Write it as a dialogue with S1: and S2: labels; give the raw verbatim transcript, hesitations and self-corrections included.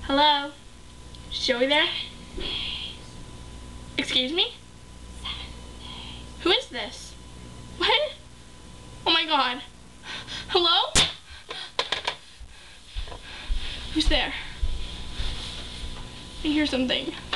S1: Hello? Is Joey there? Excuse me? Who is this? What? Oh my god. Hello? Who's there? I hear something.